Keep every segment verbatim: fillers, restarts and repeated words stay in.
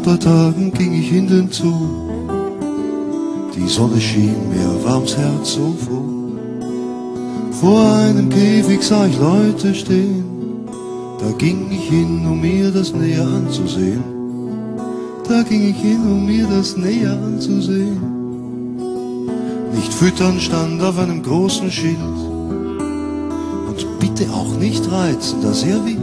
paar Tagen ging ich in den Zoo. Die Sonne schien, mir warm's Herz so froh. Vor einem Käfig sah ich Leute stehen. Da ging ich hin, um mir das näher anzusehen. Da ging ich hin, um mir das näher anzusehen. Nicht füttern stand auf einem großen Schild. Und bitte auch nicht reizen, da sehr wild.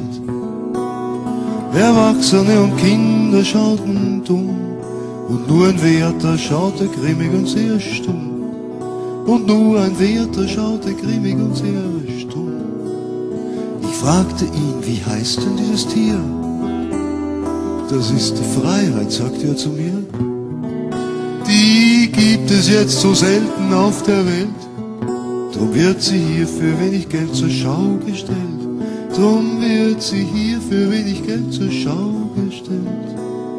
Erwachsene und Kinder schauten dumm. Und nur ein Wärter schaute grimmig und sehr stumm. Und nur ein Wärter schaute grimmig und sehr stumm. Ich fragte ihn, wie heißt denn dieses Tier? Das ist die Freiheit, sagte er zu mir. Die gibt es jetzt so selten auf der Welt. Drum wird sie hier für wenig Geld zur Schau gestellt. Drum wird sie hier für wenig Geld zur Schau gestellt.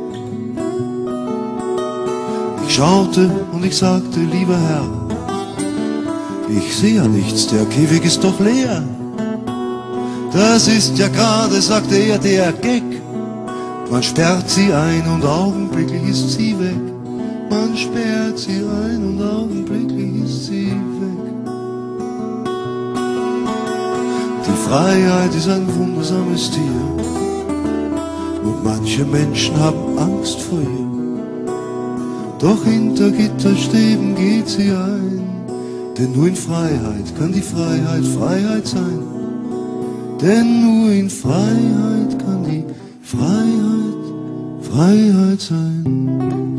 Ich schaute und ich sagte, lieber Herr, ich sehe ja nichts, der Käfig ist doch leer. Das ist ja gerade, sagte er, der Gag. Man sperrt sie ein und augenblicklich ist sie weg. Man sperrt sie ein und augenblicklich ist sie weg. Die Freiheit ist ein wundersames Tier. Und manche Menschen haben Angst vor ihr. Doch hinter Gitterstäben geht sie ein. Denn nur in Freiheit kann die Freiheit Freiheit sein. Denn nur in Freiheit kann die Freiheit Freiheit sein.